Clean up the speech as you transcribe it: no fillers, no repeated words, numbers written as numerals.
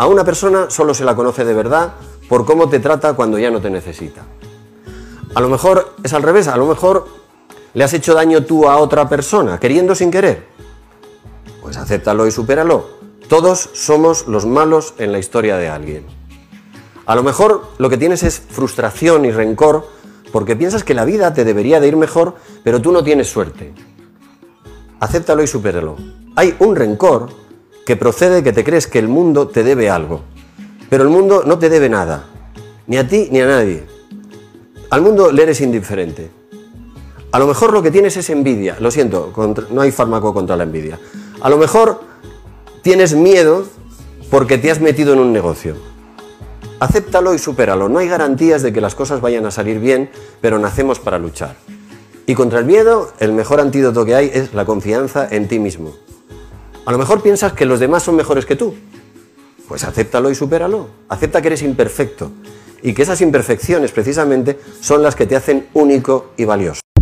A una persona solo se la conoce de verdad por cómo te trata cuando ya no te necesita. A lo mejor es al revés, a lo mejor le has hecho daño tú a otra persona, queriendo sin querer. Pues acéptalo y supéralo. Todos somos los malos en la historia de alguien. A lo mejor lo que tienes es frustración y rencor porque piensas que la vida te debería de ir mejor, pero tú no tienes suerte. Acéptalo y supéralo. Hay un rencor que procede de que te crees que el mundo te debe algo, pero el mundo no te debe nada, ni a ti ni a nadie. Al mundo le eres indiferente. A lo mejor lo que tienes es envidia. Lo siento, no hay fármaco contra la envidia. A lo mejor tienes miedo porque te has metido en un negocio. Acéptalo y supéralo. No hay garantías de que las cosas vayan a salir bien, pero nacemos para luchar. Y contra el miedo, el mejor antídoto que hay es la confianza en ti mismo. A lo mejor piensas que los demás son mejores que tú. Pues acéptalo y supéralo. Acepta que eres imperfecto y que esas imperfecciones precisamente son las que te hacen único y valioso.